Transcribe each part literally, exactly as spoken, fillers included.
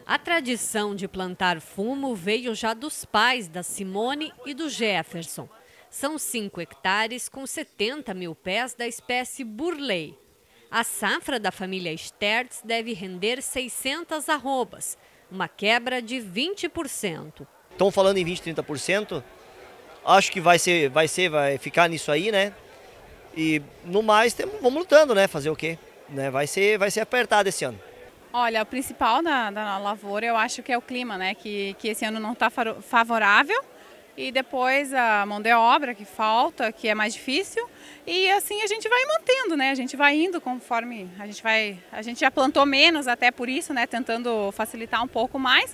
A tradição de plantar fumo veio já dos pais da Simone e do Jefferson. São cinco hectares com setenta mil pés da espécie Burley. A safra da família Stertz deve render seiscentas arrobas, uma quebra de vinte por cento. Estão falando em vinte, trinta por cento. Acho que vai ser, vai ser, vai ficar nisso aí, né? E no mais, temos, vamos lutando, né? Fazer o quê? Né? Vai ser, vai ser apertado esse ano. Olha, o principal da, da lavoura eu acho que é o clima, né? Que, que esse ano não está favorável. E depois a mão de obra que falta, que é mais difícil. E assim a gente vai mantendo, né? A gente vai indo conforme a gente vai. A gente já plantou menos até por isso, né? Tentando facilitar um pouco mais.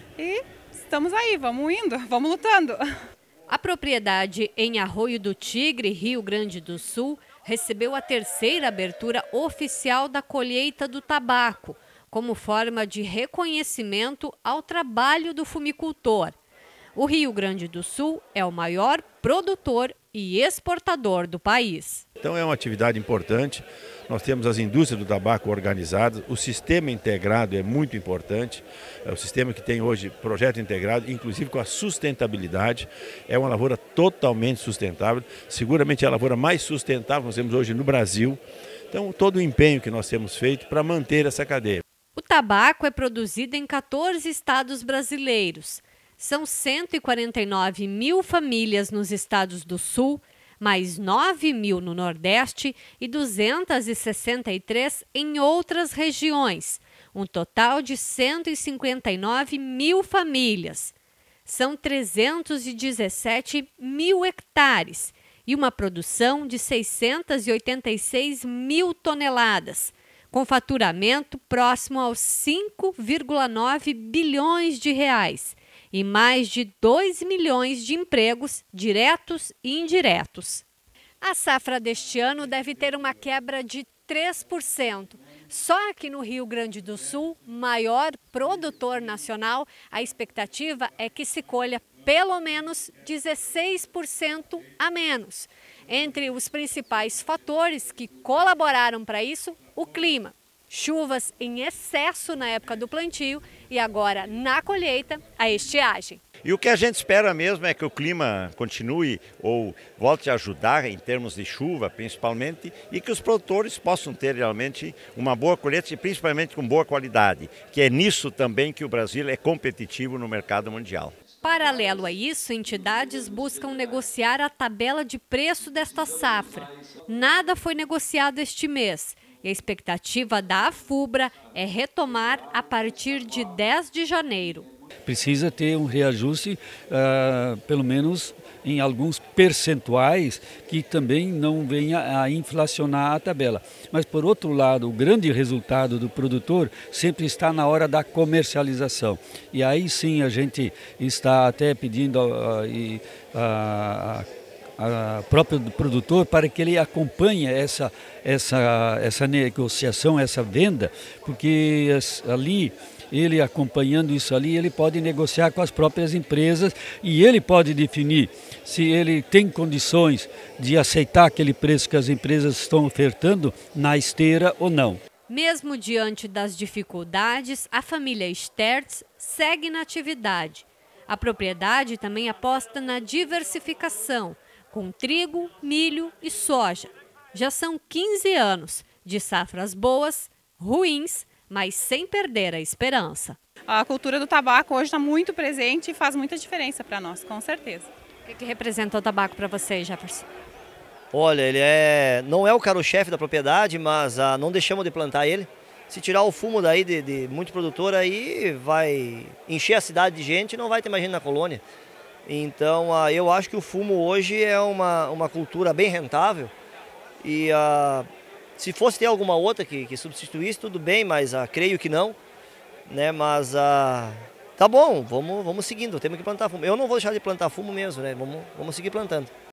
E estamos aí, vamos indo, vamos lutando. A propriedade em Arroio do Tigre, Rio Grande do Sul, recebeu a terceira abertura oficial da colheita do tabaco, como forma de reconhecimento ao trabalho do fumicultor. O Rio Grande do Sul é o maior produtor e exportador do país. Então é uma atividade importante. Nós temos as indústrias do tabaco organizadas, o sistema integrado é muito importante, é o sistema que tem hoje projeto integrado, inclusive com a sustentabilidade, é uma lavoura totalmente sustentável, seguramente é a lavoura mais sustentável que nós temos hoje no Brasil. Então todo o empenho que nós temos feito para manter essa cadeia. O tabaco é produzido em quatorze estados brasileiros. São cento e quarenta e nove mil famílias nos estados do Sul, mais nove mil no Nordeste e duzentas e sessenta e três em outras regiões, um total de cento e cinquenta e nove mil famílias. São trezentos e dezessete mil hectares e uma produção de seiscentas e oitenta e seis mil toneladas, com faturamento próximo aos cinco vírgula nove bilhões de reais. E mais de dois milhões de empregos diretos e indiretos. A safra deste ano deve ter uma quebra de três por cento. Só aqui no Rio Grande do Sul, maior produtor nacional, a expectativa é que se colha pelo menos dezesseis por cento a menos. Entre os principais fatores que colaboraram para isso, o clima. Chuvas em excesso na época do plantio e agora, na colheita, a estiagem. E o que a gente espera mesmo é que o clima continue ou volte a ajudar em termos de chuva, principalmente, e que os produtores possam ter realmente uma boa colheita e principalmente com boa qualidade, que é nisso também que o Brasil é competitivo no mercado mundial. Paralelo a isso, entidades buscam negociar a tabela de preço desta safra. Nada foi negociado este mês. E a expectativa da Afubra é retomar a partir de dez de janeiro. Precisa ter um reajuste, uh, pelo menos em alguns percentuais, que também não venha a inflacionar a tabela. Mas, por outro lado, o grande resultado do produtor sempre está na hora da comercialização. E aí sim a gente está até pedindo a... Uh, uh, uh, a próprio produtor para que ele acompanhe essa, essa, essa negociação, essa venda, porque ali, ele acompanhando isso ali, ele pode negociar com as próprias empresas e ele pode definir se ele tem condições de aceitar aquele preço que as empresas estão ofertando na esteira ou não. Mesmo diante das dificuldades, a família Stertz segue na atividade. A propriedade também aposta na diversificação, com trigo, milho e soja. Já são quinze anos de safras boas, ruins, mas sem perder a esperança. A cultura do tabaco hoje está muito presente e faz muita diferença para nós, com certeza. O que, que representa o tabaco para você, Jefferson? Olha, ele é, não é o carro-chefe da propriedade, mas ah, não deixamos de plantar ele. Se tirar o fumo daí de, de muito produtor, aí vai encher a cidade de gente e não vai ter mais gente na colônia. Então, uh, eu acho que o fumo hoje é uma, uma cultura bem rentável e uh, se fosse ter alguma outra que, que substituísse, tudo bem, mas uh, creio que não, né? Mas uh, tá bom, vamos, vamos seguindo, temos que plantar fumo. Eu não vou deixar de plantar fumo mesmo, né? Vamos, vamos seguir plantando.